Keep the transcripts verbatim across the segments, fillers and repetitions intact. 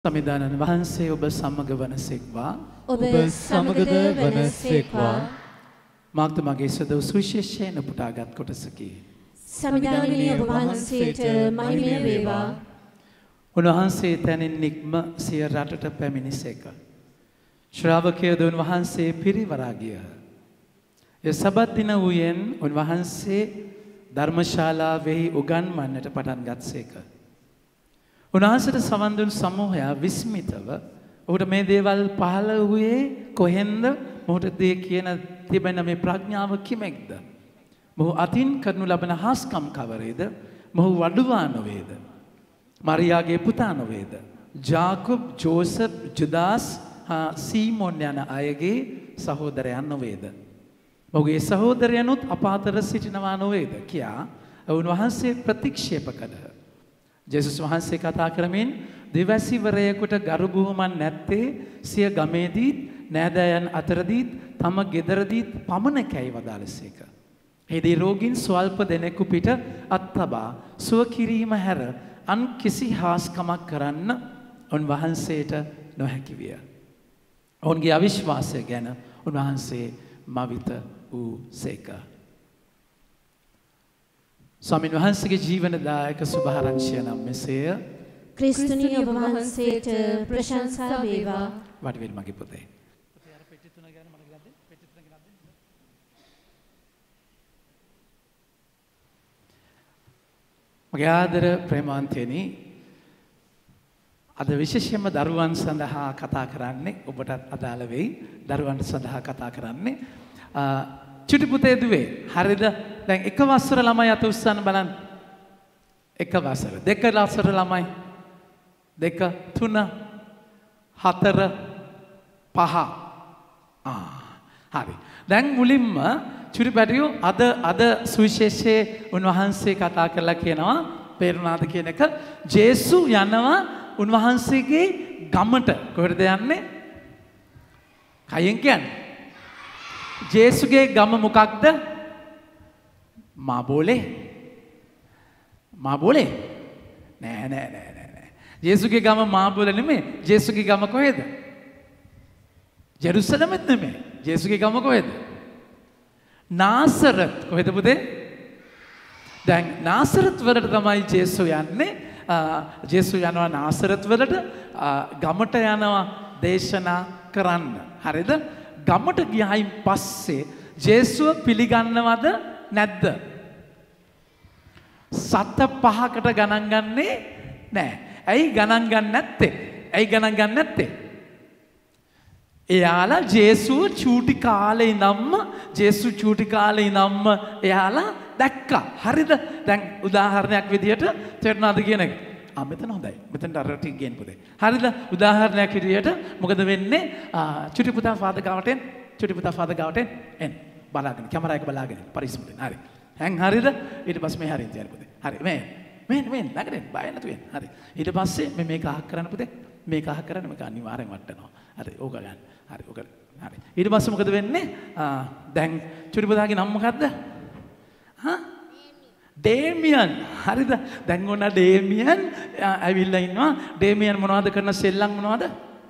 සමිදානන් වහන්සේ ඔබ සමග වනසේක්වා ඔබ සමගද වනසේක්වා මාක්තුමාගේ සද සුවිශේෂයෙන් උපුටාගත් කොටසකි. සමිදානීය ඔබ වහන්සේට මහිමය වේවා. උන්වහන්සේ තැනින් නික්ම සිය රටට පැමිණිසේක. ශ්‍රාවකයෝ උන්වහන්සේ පිරිවරා ගියහ. ඒ සබත් දින වූයෙන් උන්වහන්සේ ධර්මශාලාවෙහි උගන්වන්නට පටන් ගත්සේක. උන්වහන්සේට සවන් දුන් සමූහයා විස්මිතව ඔහුට මේ දේවල් පහළ වූයේ කොහෙන්ද? මොහුට දේ කියන තිබෙන මේ ප්‍රඥාව කිමෙක්ද? මොහු අතින් කරනු ලබන හාස්කම් කවරේද? මොහු වඩුවා නොවේද? මරියාගේ පුතා නොවේද? ජාකොබ්, ජෝසප්, ජුදාස් හා සීමෝන් යන අයගේ සහෝදරයන් නොවේද? ඔහුගේ සහෝදරයනුත් අප අතර සිටිනවා නොවේද? කියා උන්වහන්සේ ප්‍රතික්ෂේප කළහ. ජේසුස් වහන්සේ කතා කරමින් දෙවැසිවරයෙකුට ගරු බුහුමන් නැත්තේ සිය ගමේදීත් නෑදෑයන් අතරදීත් තම ගෙදරදීත් පමණකයි වදාළසේක. එහිදී රෝගීන් ස්වල්ප දෙනෙකු පිට අත්තබා සුව කිරීම හැර අන් කිසි හාස්කමක් කරන්න උන්වහන්සේට නොහැකි විය. ඔවුන්ගේ අවිශ්වාසය ගැන උන්වහන්සේ මවිත වූ සේක. ස්වාමීන් වහන්සේගේ ජීවනදායක සුභාරංචිය නම් මෙසේය. ක්‍රිස්තුනී ඔබ වහන්සේට ප්‍රශංසා වේවා. වට වෙල් මගේ පුතේ. මගේ ආදර ප්‍රේමාන්තේනි, අද විශේෂයෙන්ම දරුවන් සඳහා කතා කරන්නේ, ඔබටත් අදාළ වෙයි. දරුවන් සඳහා කතා කරන්නේ චුටි පුතේ දුවේ, හරිද? දැන් එක වසර ළමයි අත උස්සන්න බලන්න. එක වසර, දෙක වසර ළමයි, දෙක, තුන, හතර, පහ. ආ හරි. දැන් මුලින්ම චුටි පැටියෝ අද අද සුවිශේෂයේ උන්වහන්සේ කතා කරලා කියනවා, පේරුණාද කියන එක? ජේසු යනවා උන්වහන්සේගේ ගමට. කොහෙද යන්නේ? කයෙන් කියන්නේ. ජේසුගේ ගම මොකක්ද? මාබෝලේ. මාබෝලේ? නෑ නෑ නෑ නෑ නෑ. ජේසුගේ ගම මාබෝලේ නෙමෙයි. ජේසුගේ ගම කොහෙද? ජෙරුසලමෙත් නෙමෙයි. ජේසුගේ ගම කොහෙද? නාසරත්. කොහෙද පුතේ? දැන් නාසරත් වලට තමයි ජේසු යන්නේ. ජේසු යනවා නාසරත් වලට, ගමට යනවා දේශනා කරන්න. හරිද? ගමට ගියයින් පස්සේ ජේසුව පිළිගන්නවද නැද්ද? සත පහකට ගණන් ගන්නේ නැහැ. ඇයි ගණන් ගන්න නැත්තේ? ඇයි ගණන් ගන්න නැත්තේ? එයාලා ජේසුව චූටි කාලේ ඉඳන්ම ජේසු චූටි කාලේ ඉඳන්ම එයාලා දැක්කා. හරිද? දැන් උදාහරණයක් විදියට තේරුණාද කියන එක? ආ මෙතන හොඳයි. මෙතනට අර ටික ගේන්න පුතේ. හරිද? උදාහරණයක් විදියට මොකද වෙන්නේ? චුටි පුතා ෆාදර් ගාවට එන්න. චුටි පුතා ෆාදර් ගාවට එන්න. බලාගෙන කැමරා එක බලාගෙන පරිස්සමෙන්. හරි. හැන් හරිද? ඊට පස්සේ මේ හරියට යන්න පුතේ. හරි. මේ මේ මේ ළඟට බය නැතු වෙන්න. හරි. ඊට පස්සේ මේ මේක අහක් කරන්න පුතේ. මේක අහක් කරන්න මේක අනිවාර්යෙන් වටනවා. හරි. ඕක ගන්න. හරි. ඕක. හරි. ඊට පස්සේ මොකද වෙන්නේ? දැන් චුටි පුතාගේ නම මොකද්ද? හා ඩේමියන්. හරිද? දැන් ඔන්න ඩේමියන් ඇවිල්ලා ඉන්නවා. ඩේමියන් මොනවද කරන සෙල්ලම් මොනවද?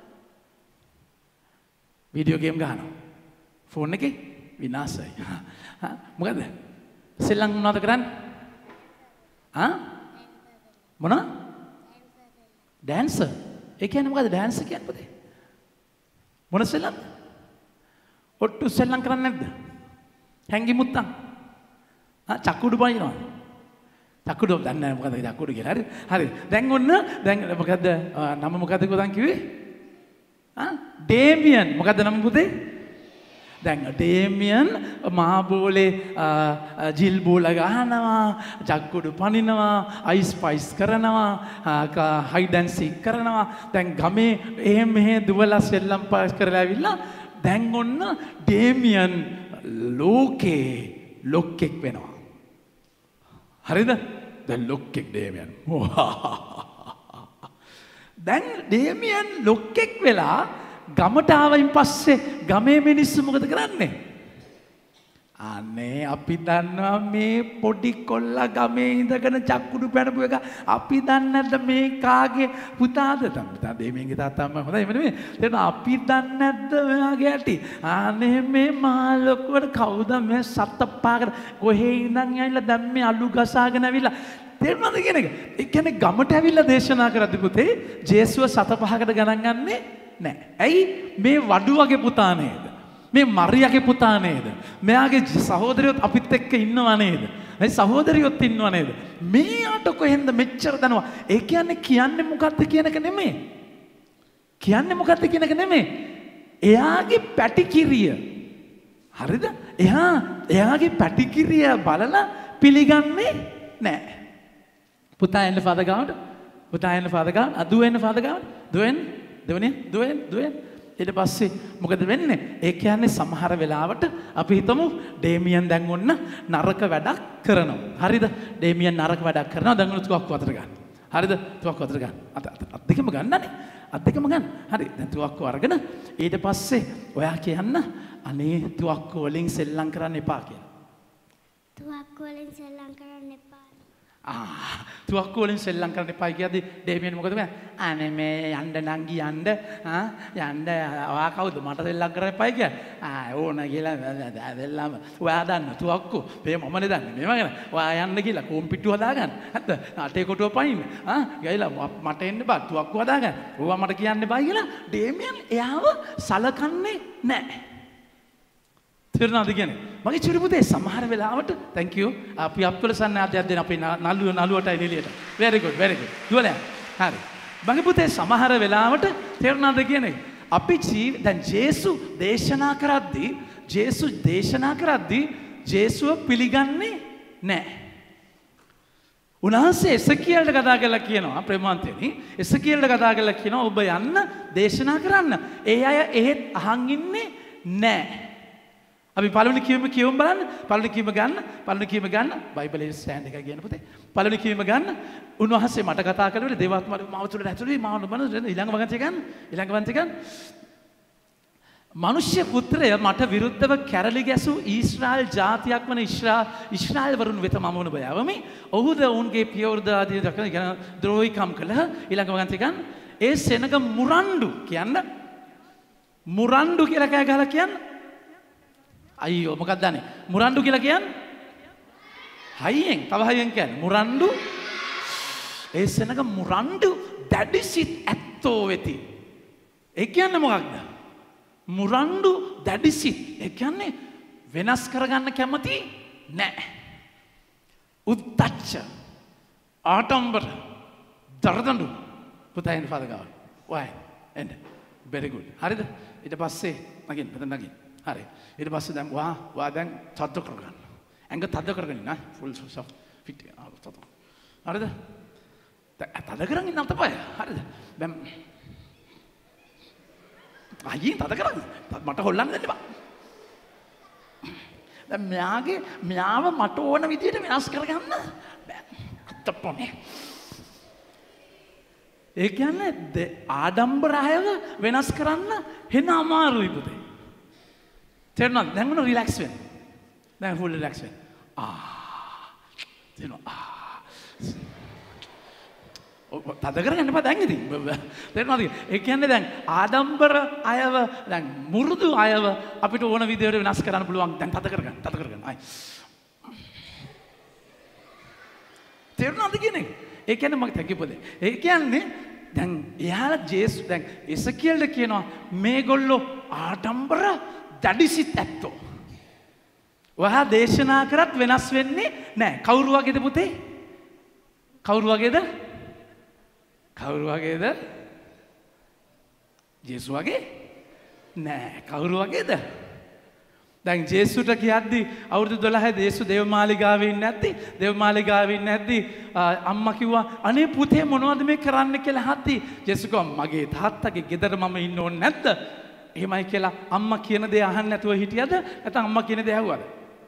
වීඩියෝ ගේම් ගහනවා. ෆෝන් එකේ විනාශයි. හා මොකද? සෙල්ලම් මොනවද කරන්නේ? ආ? මොනවා? ඩෑන්සර්. ඒ කියන්නේ මොකද ඩෑන්සර් කියන්නේ පුතේ? මොන සෙල්ලම්ද? ඔට්ටු සෙල්ලම් කරන්නේ නැද්ද? හැංගි මුත්තන්. ආ චකුඩු බයිනවා. චකුඩු දන්නේ නැහැ මොකද චකුඩු කියලා. හරි. හරි. දැන් ඔන්න දැන් මොකද්ද නම මොකද්ද කොතන් කිව්වේ? ආ ඩේමියන්. මොකද්ද නම පුතේ? දැන් ඩේමියන් මහබෝලේ ජිල් බෝල ගහනවා, චකුඩු පනිනවා, අයිස් පයිස් කරනවා, හයිඩ් ඇන්ඩ් සීක් කරනවා. දැන් ගමේ එහෙම මෙහෙ දුවලා සෙල්ලම් පාස් කරලා ඇවිල්ලා දැන් ඔන්න ඩේමියන් ලෝකේ ලොක්ෙක් වෙනවා. හරිද? දැන් ලොක්ෙක් ඩේමියන්. දැන් ඩේමියන් ලොක්ෙක් වෙලා ගමට ආවයින් පස්සේ ගමේ මිනිස්සු මොකද කරන්නේ? අනේ අපි දන්නවා මේ පොඩි කොල්ලා ගමේ ඉඳගෙන චක්කුඩු පැනපු එක අපි දන්නේ නැද්ද මේ කාගේ පුතාද තමයි දෙමින්ගේ තාත්තාම හොඳයි නෙමෙයි තේරෙන අපි දන්නේ නැද්ද මෙයාගේ ඇටි අනේ මේ මහා ලොකුවට කවුද මේ සත පහකට කොහේ ඉඳන් ඇවිල්ලා දැන් මේ අලු ගසාගෙන ඇවිල්ලා තේරුණාද කියන එක ඒ කියන්නේ ගමට ඇවිල්ලා දේශනා කරද්දි පුතේ ජේසුව සත පහකට ගණන් ගන්නේ නැහැ ඇයි මේ වඩු වගේ පුතා නේද මේ මරියාගේ පුතා නේද? මෙයාගේ සහෝදරියොත් අපිත් එක්ක ඉන්නව නේද? මේ සහෝදරියොත් ඉන්නව නේද? මෙයාට කොහෙන්ද මෙච්චර දනවා? ඒ කියන්නේ කියන්නේ මොකද්ද කියන එක නෙමෙයි. කියන්නේ මොකද්ද කියන එක නෙමෙයි. එයාගේ පැටිකිරිය. හරිද? එයා එයාගේ පැටිකිරිය බලලා පිළිගන්නේ නැහැ. පුතා එන්න ෆාදර් ගාවට. පුතා එන්න ෆාදර් ගාවට. දුව එන්න ෆාදර් ගාවට. දුවෙන් දුවනේ දුවෙන් දුවෙන් ඊට පස්සේ මොකද වෙන්නේ? ඒ කියන්නේ සමහර වෙලාවට අපි හිතමු ඩේමියන් දැන් ඔන්න නරක වැඩක් කරනවා. හරිද? ඩේමියන් නරක වැඩක් කරනවා. දැන් ඔන්න තුවක්කුව අතට ගන්න. හරිද? තුවක්කුව අතට ගන්න. අත අත දෙකම ගන්නනේ. අත දෙකම ගන්න. හරි. දැන් තුවක්කුව අරගෙන ඊට පස්සේ ඔයා කියන්න අනේ තුවක්කුව වලින් සෙල්ලම් කරන්න එපා කියලා. තුවක්කුව වලින් සෙල්ලම් කරන්න එපා. ආ තුවක්කුව වලින් සෙල්ලම් කරන්න එපා කියද්දි ඩේමියන් මොකද මේ අනේ මේ යන්න නංගි යන්න ආ යන්න ඔයා කවුද මට සෙල්ලම් කරන්න එපා කිය ආ ඕන කියලා දෙල්ලම ඔයා දන්න තුවක්කුව මේ මමනේ දන්නේ මේව ගැන ඔයා යන්න කියලා කොම්පිට්ටු හදාගන්න හරිද අටේ කොටුව පයින්න ආ ගියලා මට එන්න බා තුවක්කුව හදාගන්න ඕවා මට කියන්න එපා කියලා ඩේමියන් එයාව සලකන්නේ නැහැ තේරුණාද කියන්නේ මගේ චුරි පුතේ සමහර වෙලාවට thank you අපි අප්පල සන්නාදයක් දෙන අපේ නළුව නළුවටයි නිලියට very good very good දුවලයන් හරි මගේ පුතේ සමහර වෙලාවට තේරුණාද කියන්නේ අපි ජීව දැන් ජේසු දේශනා කරද්දී ජේසු දේශනා කරද්දී ජේසුව පිළිගන්නේ නැහැ උන්වහන්සේ එසකියල්ට කතා කරලා කියනවා ප්‍රේමවන්තයනි එසකියල්ට කතා කරලා කියනවා ඔබ යන්න දේශනා කරන්න ඒ අය එහෙත් අහන් ඉන්නේ නැහැ අපි පළවෙනි කියවම කියවමු බලන්න පළවෙනි කියවම ගන්න පළවෙනි කියවම ගන්න බයිබලයේ ස්ටෑන්ඩ් එකක් ගන්න පුතේ පළවෙනි කියවම ගන්න උන්වහන්සේ මට කතා කළේ දේවාත්මාවේ මාව තුළට ඇතුළේ මාව නොබන ඊළඟ වගන්තිය ගන්න ඊළඟ වගන්තිය ගන්න මනුෂ්‍ය පුත්‍රය මට විරුද්ධව කැරලි ගැසූ ඊශ්‍රායල් ජාතියක් වන ඊශ්‍රායල් ඊශ්‍රායල් වරුන් වෙත මම වුණ බයවමි ඔහුද ඔවුන්ගේ පියවර්ද ආදී දක්වන ද්‍රෝහිකම් කළහ ඊළඟ වගන්තිය ගන්න ඒ සෙනග මුරණ්ඩු කියන්න මුරණ්ඩු කියලා කෑ ගහලා කියන්න අයියෝ මොකක්ද දන්නේ මුරණ්ඩු කියලා කියන්නේ හයියෙන් තව හයියෙන් කියන්නේ මුරණ්ඩු ඒ සෙනග මුරණ්ඩු දැඩිසිත ඇත්තෝ වෙති ඒ කියන්නේ මොකක්ද මුරණ්ඩු දැඩිසිත ඒ කියන්නේ වෙනස් කරගන්න කැමති නැහැ උද්දච්ච ආඩම්බර දරදඬු පුතා එන්න ෆාදර් ගාව වයි එන්න very good හරිද ඊට පස්සේ නගින්න මෙතන නගින්න හරි ඊට පස්සේ දැන් වා වා දැන් තද්ද කරගන්න ඇඟ තද්ද කරගෙන ඉන්න ෆුල් සොෆ් ෆිට තද්ද හරිද තද්ද කරගෙන ඉන්න තමයි හරිද දැන් අයියෙන් තද්ද කරගන්න මට හොල්ලන්න දෙන්න බා දැන් මෙයාගේ මෙයාව මට ඕන විදියට වෙනස් කරගන්න බෑ අත්තපොනේ ඒ කියන්නේ ආඩම්බර අයව වෙනස් කරන්න වෙන අමාරුයි පුතේ තේරුණාද දැන් මොන රිලැක්ස් වෙන්න දැන් ෆුල් රිලැක්ස් වෙන්න ආ තේරුණා ආ ඔව් තද කරගන්න බෑ දැන් ඉතින් තේරුණාද ඒ කියන්නේ දැන් ආඩම්බර අයව දැන් මුරුදු අයව අපිට ඕන විදිහට වෙනස් කරන්න පුළුවන් දැන් තද කරගන්න තද කරගන්න ආයි තේරුණාද කියන්නේ ඒ කියන්නේ මම තකිපොද ඒ කියන්නේ දැන් එයාලා ජේසු දැන් එසකියල්ට කියනවා මේගොල්ලෝ ආඩම්බර දැඩිසිත ඇත්තෝ. ඔයා දේශනා කරත් වෙනස් වෙන්නේ නැහැ. කවුරු වගේද පුතේ? කවුරු වගේද? කවුරු වගේද? ජේසු වගේ? නෑ. කවුරු වගේද? දැන් ජේසුට කියද්දි අවුරුදු දොළහ ජේසු දේවමාලිගාවේ ඉන්නේ නැද්දි? දේවමාලිගාවේ ඉන්නේ නැද්දි අම්මා කිව්වා අනේ පුතේ මොනවද මේ කරන්න කියලා අහද්දි ජේසු කිව්වා මගේ තාත්තගේ ගෙදර මම ඉන්න ඕනේ නැද්ද? එහෙමයි කියලා අම්මා කියන දේ අහන්න නැතුව හිටියද නැත්නම් අම්මා කියන දේ ඇහුවද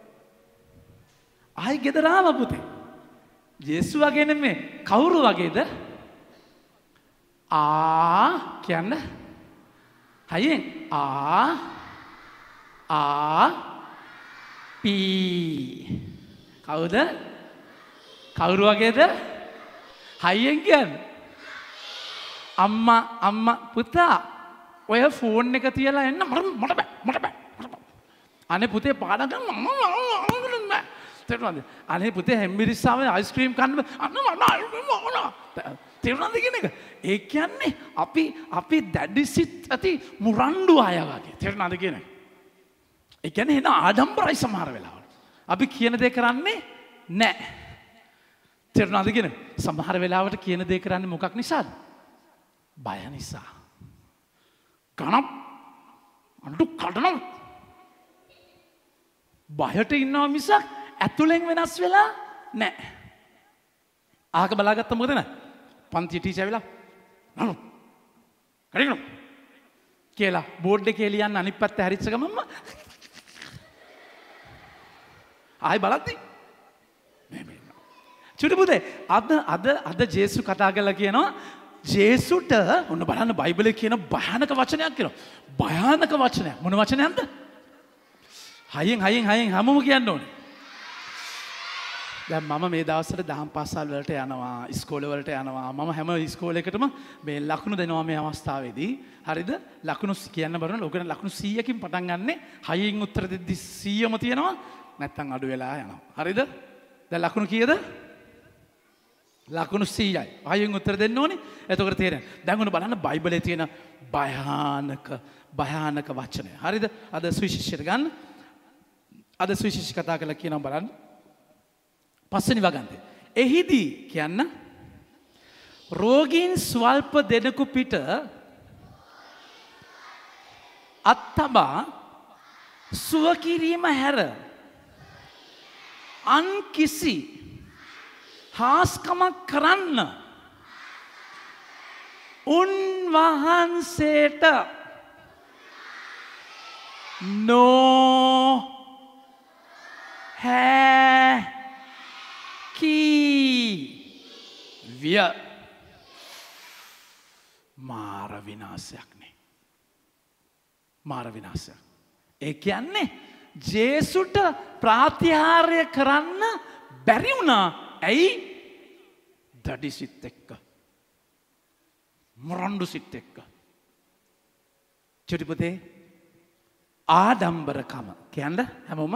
ආයි ගෙදර ආවා පුතේ ජේසු වගේ නෙමෙයි කවුරු වගේද ආ කියන්න හයියෙන් ආ ආ පී. කවුද? කවුරු වගේද? හයියෙන් කියන්නේ. අම්මා අම්මා පුතා ඔය ෆෝන් එක තියලා එන්න මට මට බෑ මට බෑ. අනේ පුතේ පාඩම් කරන්න මම තේරුණාද? අනේ පුතේ හැම්බිරිස්සාවේ අයිස්ක්‍රීම් කන්න අන්න මම අයිස්ක්‍රීම් ඕන. තේරුණාද කියන එක? ඒ කියන්නේ අපි අපි දැඩිසිත ඇති මුරණ්ඩු අය වගේ. තේරුණාද කියන එක? ඒ කියන්නේ එන ආඩම්බරයි සමහර වෙලාවට. අපි කියන දේ කරන්නේ නැහැ. තේරුණාද කියන එක? සමහර වෙලාවට කියන දේ කරන්නේ මොකක් නිසාද? බය නිසා. කනප් අඬු කඩනවා. බයට ඉන්නවා මිසක් ඇතුලෙන් වෙනස් වෙලා නැහැ. ආක බලාගත්ත මොකද නෑ? පන්ති ටීචර් ඇවිල්ලා නනු කඩිනු කියලා බෝඩ් එකේ ලියන්න අනිත් පැත්ත හැරිච්ච ගමන්ම ආයි බලද්දි මේ මේ චුටි පුතේ අද අද අද ජේසු කතා කරලා කියනවා ජේසුට ඔන්න බලන්න බයිබලයේ කියන භයානක වචනයක් කියනවා. භයානක වචනයක්. මොන වචනයක්ද? හයියෙන් හයියෙන් හයියෙන් හැමෝම කියන්න ඕනේ. දැන් මම මේ දවස්වල දහම් පාසල් වලට යනවා, ඉස්කෝල වලට යනවා. මම හැම ඉස්කෝලයකටම මේ ලකුණු දෙනවා මේ අවස්ථාවේදී. හරිද? ලකුණු කියන්න බලන ලෝකෙන ලකුණු සීයකින් පටන් ගන්නෙ. හයියෙන් උත්තර දෙද්දි සීයම තියෙනවා. නැත්තම් අඩු වෙලා යනවා. හරිද? දැන් ලකුණු කීයද? ලකුණු සීයයි. හයියෙන් උත්තර දෙන්න ඕනේ. එතකොට තේරෙනවා. දැන් ඔන්න බලන්න බයිබලයේ තියෙන භයානක භයානක වචනය. හරිද? අද සුවිශේෂයට ගන්න. අද සුවිශේෂ කතා කරලා කියනවා බලන්න. පස්වෙනි වගන්තය. එහිදී කියන්න රෝගීන් ස්වල්ප දෙනෙකු පිට අත්තබා සුව කිරීම හැර අන් කිසි හාස්කමක් කරන්න උන්වහන්සේට නෝ හැකි විය. මාර විනාශයක් නේ. මාර විනාශයක්. ඒ කියන්නේ ජේසුට ප්‍රාතිහාර්ය කරන්න බැරි වුණා. ඇයි? දඩි සිත් එක්ක. මොරණ්ඩු සිත් එක්ක. චුටිපතේ ආඩම්බරකම කියන්න හැමෝම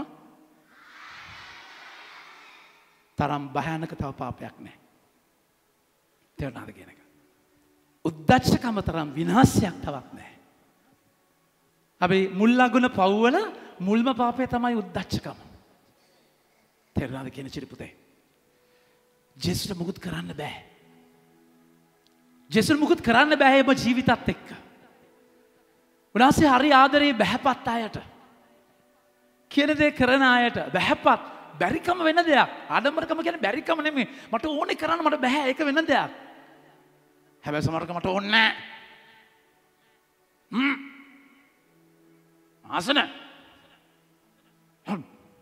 තරම් භයානක තව පාපයක් නැහැ. තේරුණාද කියන එක? උද්දච්චකම තරම් විනාශයක් තවත් නැහැ. අපි මුල් ලගුණ පව්වල මුල්ම පාපය තමයි උද්දච්චකම. තේරුණාද කියන චිරිපුතේ? ජේසුට මුකුත් කරන්න බෑ. ජේසුට මුකුත් කරන්න බෑ මේ ජීවිතත් එක්ක. උන්වහන්සේ හරි ආදරේ බහැපත් අයට. කියන දේ කරන අයට බහැපත් බැරිකම වෙන දෙයක්. ආඩම්බරකම කියන්නේ බැරිකම නෙමෙයි. මට ඕනේ කරන්න මට බෑ ඒක වෙන දෙයක්. හැබැයි සමහරක මට ඕනේ නෑ. හ්ම්. ආසන. හ්ම්.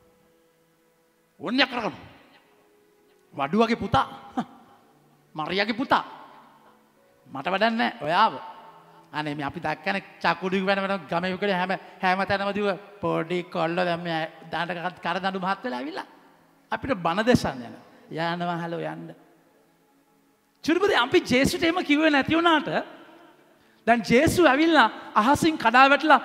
ඕනේ කරගන්න. වඩුවගේ පුතා. මරියාගේ පුතා. මට වැඩක් නෑ. ඔයාව. අනේ මේ අපි දැක්කනේ චකුඩු වෙන වෙන ගමේ විකල හැම හැම තැනම දිව පොඩි කොල්ල දැන් මේ දාන්න කර දඬු මහත් වෙලා ඇවිල්ලා අපිට බන දෙසන්න යන යනවා හලෝ යන්න චුරුපදී අපි ජේසුට එහෙම කිව්වේ නැති වුණාට දැන් ජේසු ඇවිල්ලා අහසින් කඩා වැටලා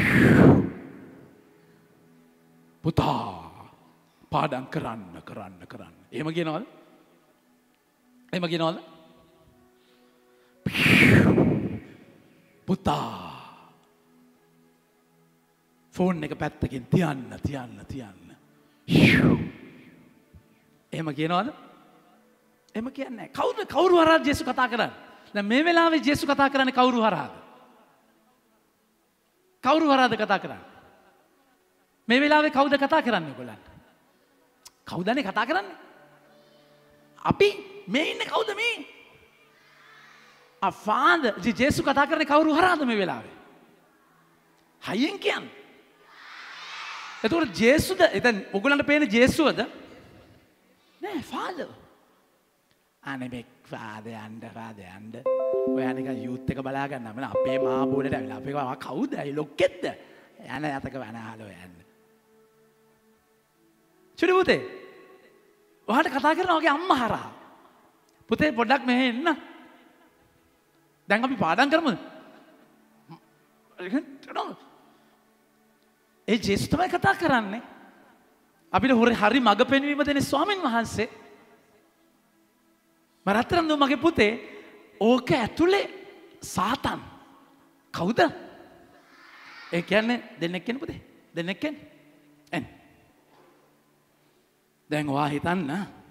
පුතා පාඩම් කරන්න කරන්න කරන්න එහෙම කියනවද එහෙම කියනවද පුතා ෆෝන් එක පැත්තකින් තියන්න තියන්න තියන්න එහෙම කියනවද? එහෙම කියන්නේ නැහැ. කවුද කවුරු හරහාද ජේසු කතා කරන්නේ? දැන් මේ වෙලාවේ ජේසු කතා කරන්නේ කවුරු හරහාද? කවුරු හරහාද කතා කරන්නේ? මේ වෙලාවේ කවුද කතා කරන්නේ ඔයගොල්ලන්ට? කවුදනේ කතා කරන්නේ? අපි මේ ඉන්නේ කවුද මේ? ආ ෆාදර් ජේසු කතා කරන්නේ කවුරු හරහාද මේ වෙලාවේ? හයියෙන් කියන්නේ. එතකොට ජේසුද එතන ඔයගොල්ලන්ට පේන්නේ ජේසුවද? නෑ ෆාදර්. අනේ මේ ෆාදර් යන්න ෆාදර් යන්න. ඔයා නිකන් යූත් එක බලා ගන්න මම අපේ මා බෝලට ඇවිල්ලා අපේ කවුද? අය ලොක්කෙක්ද? යන යතක වනාලෝ යන්න. චුටි පුතේ. ඔයාට කතා කරනවා වගේ අම්මා හරහා. පුතේ පොඩ්ඩක් මෙහෙ එන්න. දැන් අපි පාඩම් කරමුද? ඒ ජේසුස් තමයි කතා කරන්නේ. අපිට හරි මඟ පෙන්වීම දෙන ස්වාමීන් වහන්සේ. මරතරම් දු මගේ පුතේ ඕක ඇතුලේ සාතන්. කවුද? ඒ කියන්නේ දෙන්නෙක් කියන්නේ පුතේ. දෙන්නෙක් කියන්නේ. එන්න. දැන් ඔයා හිතන්න.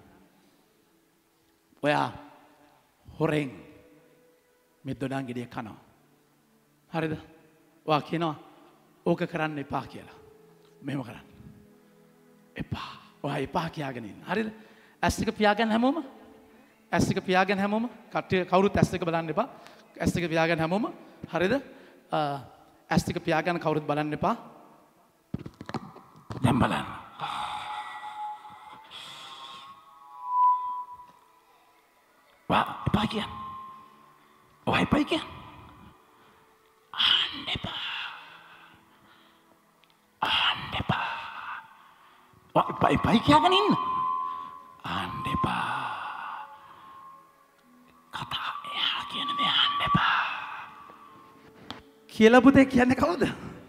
ඔයා හොරෙන් මෙද්දොඩන් ගෙඩිය කනවා. හරිද? ඔයා කියනවා ඕක කරන්න එපා කියලා. මෙහෙම කරන්න. එපා. ඔයා එපා කියාගෙන ඉන්න. හරිද? ඇස් දෙක පියාගෙන හැමෝම ඇස් දෙක පියාගෙන හැමෝම කට්ටිය කවුරුත් ඇස් දෙක බලන්න එපා. ඇස් දෙක පියාගෙන හැමෝම හරිද? ඇස් දෙක පියාගෙන කවුරුත් බලන්න එපා. දැන් බලන්න. වා එපා කියන්න. ඔයා එපා කියන්න. අහන්න එපා. අහන්න එපා. ඔයා එපා එපා කියගෙන ඉන්න. අහන්න එපා. කතා එයා කියන දේ අහන්න එපා. කියලා පුතේ කියන්නේ කවුද?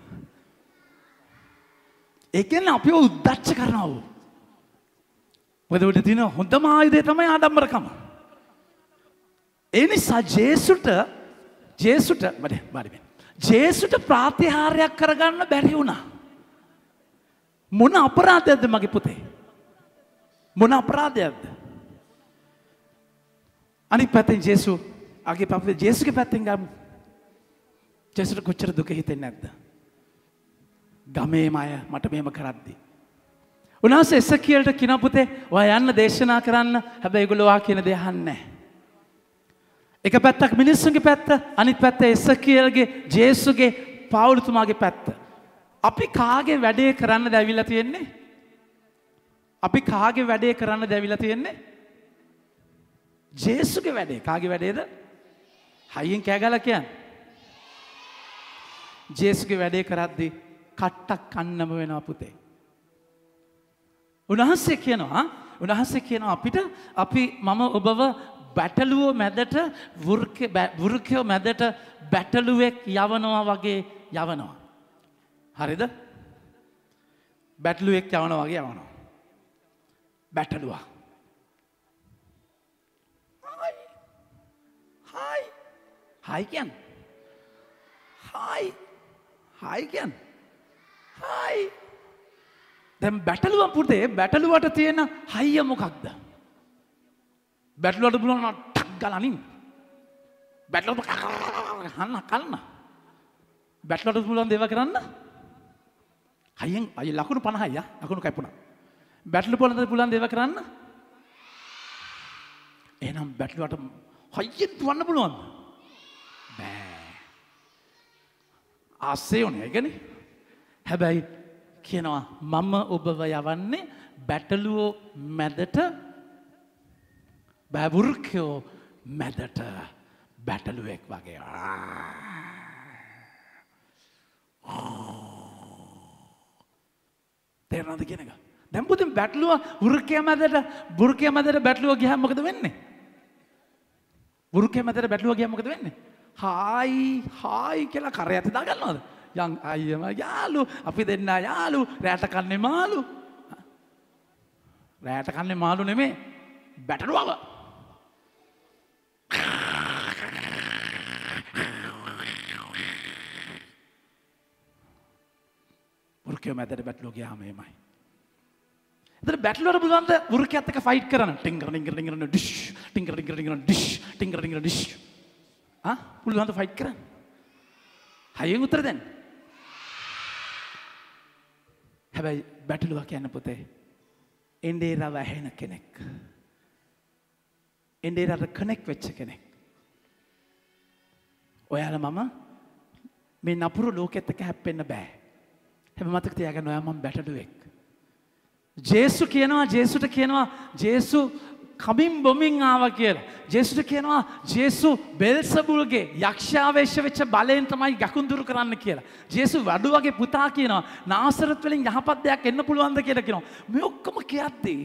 ඒ කියන්නේ අපිව උද්දච්ච කරනවා. මොකද උඩ තියෙන හොඳම ආයුධය තමයි ආඩම්බරකම. ඒ නිසා ජේසුට ජේසුට බඩේ බඩේ ජේසුට ප්‍රාතිහාර්යයක් කරගන්න බැරි වුණා. මොන අපරාධයක්ද මගේ පුතේ? මොන අපරාධයක්ද? අනිත් පැත්තෙන් ජේසු අගේ පපේ ජේසුගේ පැත්තෙන් ගමු. ජේසුට කොච්චර දුක හිතෙන්නේ නැද්ද? ගමේම අය මට මෙහෙම කරද්දි. උන්වහන්සේ එසකියල්ට කියන පුතේ ඔයා යන්න දේශනා කරන්න. හැබැයි ඒගොල්ලෝ වා කියන දේ අහන්නේ නැහැ. එක පැත්තක් මිනිස්සුන්ගේ පැත්ත, අනිත් පැත්ත එසකියල්ගේ, ජේසුගේ, පාවුලතුමාගේ පැත්ත. අපි කාගේ වැඩේ කරන්නද ඇවිල්ලා තියෙන්නේ? අපි කාගේ වැඩේ කරන්නද ඇවිල්ලා තියෙන්නේ? ජේසුගේ වැඩේ. කාගේ වැඩේද? හයියෙන් කෑ ගහලා කියන්නේ. ජේසුගේ වැඩේ කරද්දී කට්ටක් කන්නම වෙනවා පුතේ. උන්වහන්සේ කියනවා උන්වහන්සේ කියනවා අපිට අපි මම ඔබව බැටළුව මැදට වෘක්කය මැදට බැටළුවෙක් යවනවා වගේ යවනවා. හරිද? බැටළුවෙක් යවනවා වගේ යවනවා. බැටළුවා. හායි. හායි. හායි කියන්නේ. හායි. හායි කියන්නේ. හායි. දැන් බැටළුවා පුතේ බැටළුවට තියෙන හයිය මොකක්ද? බැටළුවට පුළුවන් ටක් ගාලා අනින්න. බැටළුවට හන්න කන්න. බැටළුවට පුළුවන් දේව කරන්න. හයියෙන් අය ලකුණු පනහයි ආ ලකුණු කැපුණා. බැටළුව පුළුවන් පුළුවන් දේව කරන්න. එහෙනම් බැටළුවට හයියෙන් දුවන්න පුළුවන්ද? බෑ. ආසේ උනේ ඒකනේ. හැබැයි කියනවා මම ඔබව යවන්නේ බැටළුව මැදට බැවුර්කයෝ මැදට බැටළුවෙක් වගේ. තේරෙනවද කියන එක? දැන් පුතේ බැටළුව වෘකය මැදට වෘකය මැදට බැටළුව ගියාම මොකද වෙන්නේ? වෘකය මැදට බැටළුව ගියාම මොකද වෙන්නේ? හායි හායි කියලා කරේ ඇත දා ගන්නවද? යන් අයියම යාළු අපි දෙන්න යාළු රැට කන්නේ මාළු. රැට කන්නේ මාළු නෙමෙයි බැටළුවව. වෘකය මැදට බැටළුව ගියාම එමය. එතන බැටළුවට පුළුවන් ද වෘකයත් එක්ක ෆයිට් කරන්න? ටින්ගර ටින්ගර ටින්ගර ඩිෂ් ටින්ගර ටින්ගර ටින්ගර ඩිෂ් ටින්ගර ටින්ගර ඩිෂ්. ආ පුළුවන් ද ෆයිට් කරන්න? හයියෙන් උත්තර දෙන්න. හැබැයි බැටළුවා කියන්න පුතේ එන්ඩේරව ඇහෙන කෙනෙක්. එන්ඩේරට කනෙක් වෙච්ච කෙනෙක්. ඔයාලා මම මේ නපුරු ලෝකෙත් එක්ක හැප්පෙන්න බෑ. හැබැයි මතක තියාගන්න ඔයා මම බැටළුවෙක්. ජේසු කියනවා ජේසුට කියනවා ජේසු කමින් බොමින් ආවා කියලා. ජේසුට කියනවා ජේසු බෙල්සබුල්ගේ යක්ෂාවේශ වෙච්ච බලයෙන් තමයි ගැකුන් දුරු කරන්න කියලා. ජේසු වඩුවගේ පුතා කියනවා නාසරත් වලින් යහපත් දෙයක් එන්න පුළුවන්ද කියලා කියනවා. මේ ඔක්කොම කියද්දී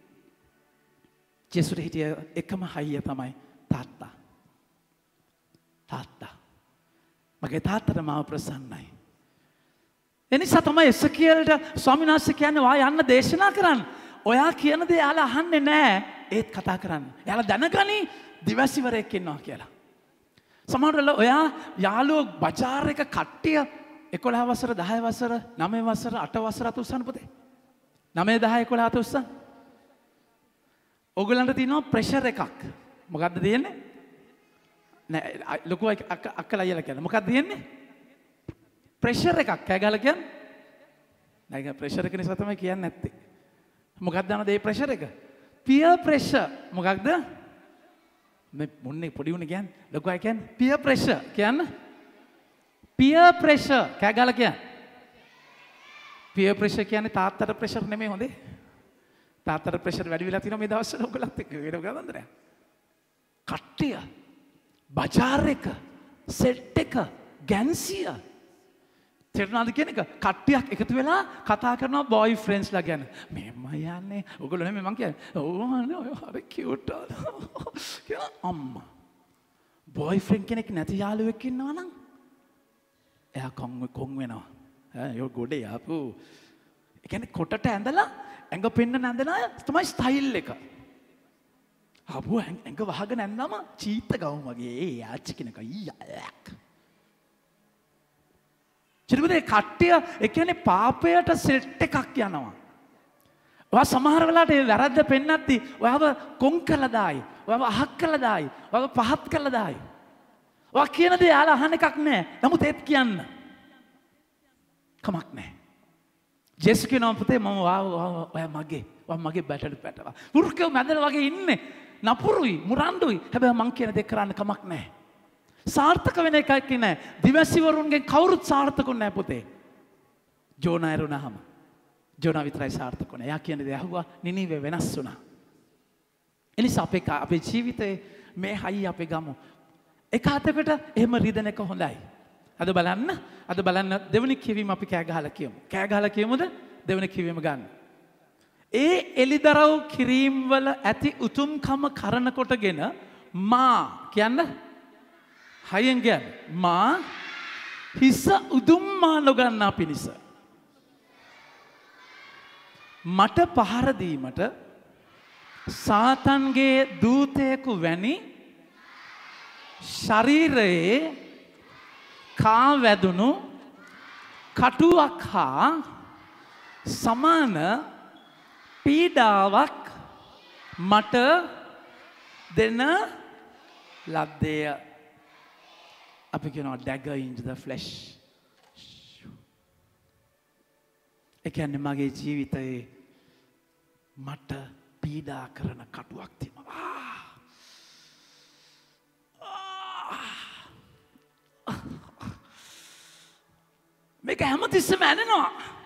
ජේසුට හිටිය එකම හයිය තමයි තාත්තා. තාත්තා. මගේ තාත්තට මාව ප්‍රසන්නයි. එනිසා තමයි එසකියල්ට ස්වාමීන් වහන්සේ කියන්නේ වා යන්න දේශනා කරන්න. ඔයා කියන දේ යාලා අහන්නේ නැහැ. ඒත් කතා කරන්න. යාලා දැනගනි දිවසිවරයෙක් ඉන්නවා කියලා. සමහර වෙලාව ඔයා යාළුවෝ බජාර් එක කට්ටිය එකොළහ වසර දහය වසර නවය වසර අට වසර අත උස්සන්න පුතේ. නවය දහය එකොළහ අත උස්සන්න. ඔයගලන්ට තියෙනවා ප්‍රෙෂර් එකක්. මොකද්ද තියෙන්නේ? නෑ ලොකු අක්කලා අයියලා කියන්නේ. මොකක්ද තියෙන්නේ? ප්‍රෙෂර් එකක්. කෑ ගහලා කියන්නේ? නෑ ඒක ප්‍රෙෂර් එක නිසා තමයි කියන්නේ නැත්තේ. මොකක්ද දන්නවද මේ ප්‍රෙෂර් එක? Peer pressure. මොකක්ද? මේ මොන්නේ පොඩි උනේ කියන්නේ? ලොකු අය කියන්නේ පියර් ප්‍රෙෂර් කියන්නේ? Peer pressure. කෑ ගහලා කියන්නේ? පියර් ප්‍රෙෂර් කියන්නේ තාත්තට ප්‍රෙෂර් නෙමෙයි හොඳේ. තාත්තට ප්‍රෙෂර් වැඩි වෙලා තියෙනවා මේ දවස්වල ඔයගලත් එක්ක. ඒක ගමන්දරයක්. කට්ටිය බජාර් එක සෙට් එක ගැන්සිය තේරුණාද කියන එක කට්ටියක් එකතු වෙලා කතා කරනවා බොයි ෆ්‍රෙන්ඩ්ස්ලා ගැන. මෙහෙම යන්නේ. ඔයගොල්ලෝ නෙමෙයි මං කියන්නේ. ඕනේ ඔය හරි කියුට් කියලා අම්මා. බොයි ෆ්‍රෙන්ඩ් කෙනෙක් නැති යාළුවෙක් ඉන්නවා නම් එයා කොන් කොන් වෙනවා. ඈ යෝ ගොඩේ ආපු. ඒ කියන්නේ කොටට ඇඳලා ඇඟ පෙන්න නැඳලා තමයි ස්ටයිල් එක. ආපු ඇඟ වහගෙන ඇඳනම චීත්ත ගවුම් වගේ ඒ යාච්චි කෙනෙක් අයියක්. චිරුදේ කට්ටිය ඒ කියන්නේ පාපයට සෙට් එකක් යනවා. ඔයා සමහර වෙලාවට ඒ වැරද්ද පෙන්නද්දි ඔයාව කොන් කළා දායි. ඔයාව අහක් කළා දායි. ඔයාව පහත් කළා දායි. ඔයා කියන දේ යාලා අහන්න එකක් නැහැ. නමුත් ඒත් කියන්න. කමක් නැහැ. ජේසුස් කියනවා පුතේ මම ඔයා මගේ. ඔයා මගේ බැටළු පැටවා. පුරුකව මැදලා වගේ ඉන්නේ. නපුරුයි මුරණ්ඩුයි. හැබැයි මං කියන දේ කරන්න කමක් නැහැ. සාර්ථක වෙන එකක් නෑ. දිවැසිවරුන්ගෙන් කවුරුත් සාර්ථකුන් නෑ පුතේ. ජෝනා ඇරුණාම ජෝනා විතරයි සාර්ථක වුණේ. එයා කියන දේ අහුවා නිනිවේ වෙනස් වුණා. එනිසා අපේ අපේ ජීවිතේ මේ හයි අපේ ගමු. එක අතකට එහෙම රිදෙන එක හොඳයි. අද බලන්න අද බලන්න දෙවෙනි කියවීම අපි කෑ ගහලා කියමු. කෑ ගහලා කියමුද? දෙවෙනි කියවීම ගන්න. ඒ එලිදරව් කිරීම වල ඇති උතුම්කම කරන කොටගෙන මා කියන්න හයෙන් ගැන මා හිස උදුම්මා නොගන්නා පිණිස මට පහර දීමට සාතන්ගේ දූතයෙකු වැනි ශරීරයේ කා වැදුණු කටුවක් හා සමාන පීඩාවක් මට දෙන ලද්දේය. අපි කියනවා dagger into the flesh. ඒ කියන්නේ මගේ ජීවිතයේ මට පීඩා කරන කටුවක් තියෙනවා. මේක හැමතිස්සෙම ඇනෙනවා.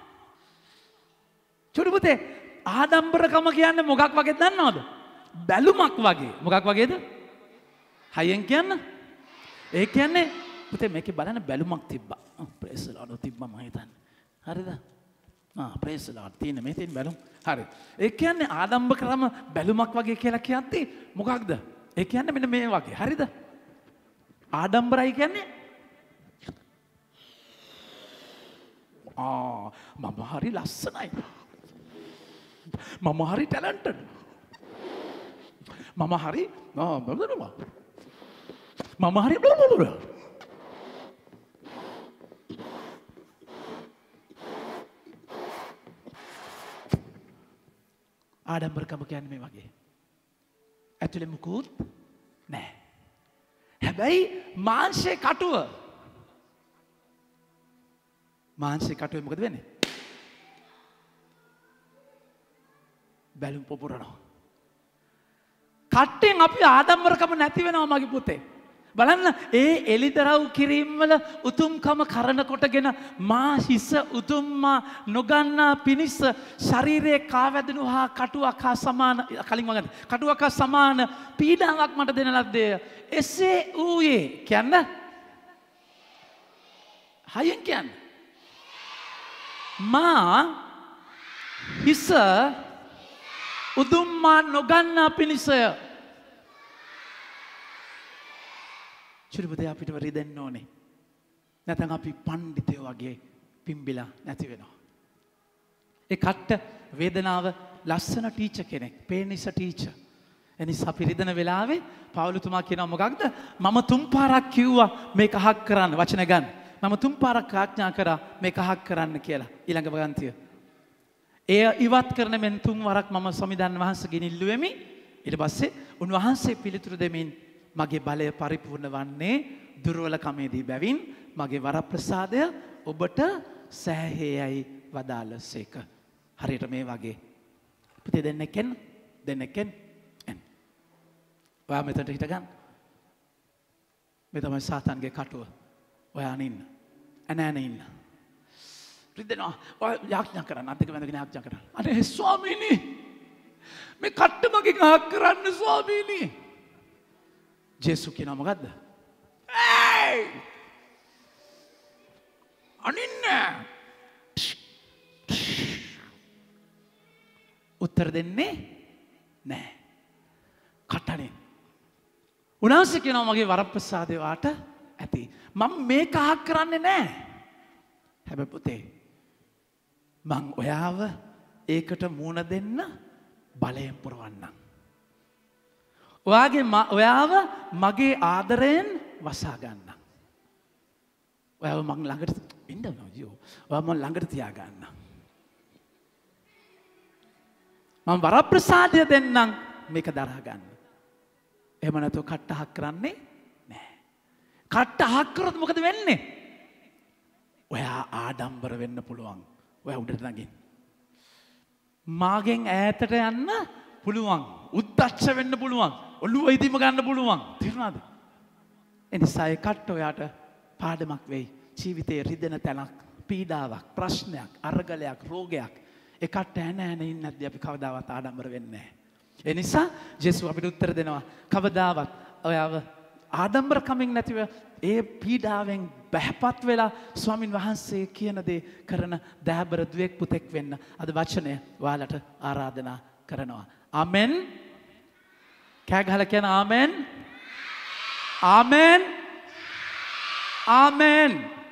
චුටි පුතේ ආඩම්බරකම කියන්නේ මොකක් වගේද දන්නවද? බැලුමක් වගේ. මොකක් වගේද? හයෙන් කියන්න. ඒ කියන්නේ පුතේ මේකේ බලන්න බැලුමක් තිබ්බා. ප්‍රේස් ද ලෝඩ් තිබ්බා මම හිතන්නේ. හරිද? ආ ප්‍රේස් ද ලෝඩ් තියෙන මේ තියෙන බැලුම්. හරි. ඒ කියන්නේ ආඩම්බරකම බැලුමක් වගේ කියලා කියද්දි මොකක්ද? ඒ කියන්නේ මෙන්න මේ වගේ. හරිද? ආඩම්බරයි කියන්නේ ආ මම හරි ලස්සනයි. මම හරි ටැලන්ටඩ්. මම හරි ආ බබලුවා. මම හරි බබලුවා. ආඩම්බරකම කියන්නේ මේ වගේ. ඇතුලේ මුකුත් නැහැ. හැබැයි මාංශේ කටුව මාංශේ කටුවේ මොකද වෙන්නේ? බැලුම් පොපුරනවා. කට්ටෙන් අපි ආඩම්බරකම නැති වෙනවා මගේ පුතේ. බලන්න ඒ එලිදරව් කිරීම වල උතුම්කම කරන කොටගෙන මා හිස උතුම්මා නොගන්නා පිණිස ශරීරයේ කාවැදෙනු හා කටුවක් හා සමාන කලින් වගන්න කටුවක් හා සමාන පීඩාවක් මට දෙන ලද්දේ එසේ ඌයේ කියන්න හයෙන් කියන්න මා හිස උතුම්මා නොගන්නා පිණිසය චුරිපදේ අපිට වරිදෙන්න ඕනේ. නැත්නම් අපි පඬිතයෝ වගේ පිම්බිලා නැති වෙනවා. ඒ කට්ට වේදනාව ලස්සන ටීචර් කෙනෙක්, පේනිස ටීචර්. එනිසා අපි රිදෙන වෙලාවේ පවුලතුමා කියනවා මොකක්ද? මම තුන් පාරක් කිව්වා මේක අහක් කරන්න වචන ගන්න. මම තුන් පාරක් ආඥා කරා මේක අහක් කරන්න කියලා. ඊළඟ වගන්තිය. එය ඉවත් කරන මෙන් තුන් වරක් මම සමිඳාන් වහන්සේගෙන් ඉල්ලුවෙමි. ඊට පස්සේ උන්වහන්සේ පිළිතුරු දෙමින් මගේ බලය පරිපූර්ණ වන්නේ දුර්වලකමේදී බැවින් මගේ වරප්‍රසාදය ඔබට සෑහේයයි වදාළසේක. හරියට මේ වගේ. පුතේ දෙන්නෙක්ෙන් දෙන්නෙක්ෙන් එන්න. ඔයා මෙතනට හිට ගන්න. මේ තමයි සාතන්ගේ කටුව. ඔයා අනින්න. ඇනෑන ඉන්න. රිදෙනවා. ඔයා යාඥා කරන්න. අත් දෙක වැඳගෙන යාඥා කරන්න. අනේ ස්වාමීනි. මේ කට්ට මගෙන් අහක් කරන්න ස්වාමීනි. ජේසු කියනවා මොකද්ද? ඒයි! අනින්න! උත්තර දෙන්නේ නැහැ. කටනේ. උන්වහන්සේ කියනවා මගේ වරප්‍රසාදේ වාට ඇති. මම මේක අහක් කරන්නේ නැහැ. හැබැයි පුතේ මං ඔයාව ඒකට මුණ දෙන්න බලයෙන් පුරවන්නම්. ඔයාගේ ඔයාව මගේ ආදරයෙන් වසා ගන්න. ඔයාව මං ළඟට ඉන්න නෝ ඔයාව මං ළඟට තියා ගන්න. මම වරප්‍රසාදය දෙන්නම් මේක දරා ගන්න. එහෙම නැතුව කට්ට අහක් කරන්නේ නැහැ. කට්ට අහක් කරොත් මොකද වෙන්නේ? ඔයා ආඩම්බර වෙන්න පුළුවන්. ඔයා උඩට නගින්න. මාගෙන් ඈතට යන්න පුළුවන්. උද්දච්ච වෙන්න පුළුවන්. ඔළුව ඉදිම ගන්න පුළුවන්. තේරුණාද? එනිසා ඒ කට්ට ඔයාට පාඩමක් වෙයි. ජීවිතේ රිදෙන තැනක්, පීඩාවක්, ප්‍රශ්නයක්, අරගලයක්, රෝගයක්. ඒ කට්ට ඇන ඇන ඉන්නද්දී අපි කවදාවත් ආඩම්බර වෙන්නේ නැහැ. ඒ නිසා ජේසුස් අපිට උත්තර දෙනවා කවදාවත් ඔයාව ආඩම්බර කමින් නැතිව ඒ පීඩාවෙන් බැහැපත් වෙලා ස්වාමින් වහන්සේ කියන දේ කරන දහබර දුවෙක් පුතෙක් වෙන්න අද වචනය ඔයාලට ආරාධනා කරනවා. ආමෙන්. කෑ ගහලා කියන ආමෙන්. ආමෙන්. ආමෙන්.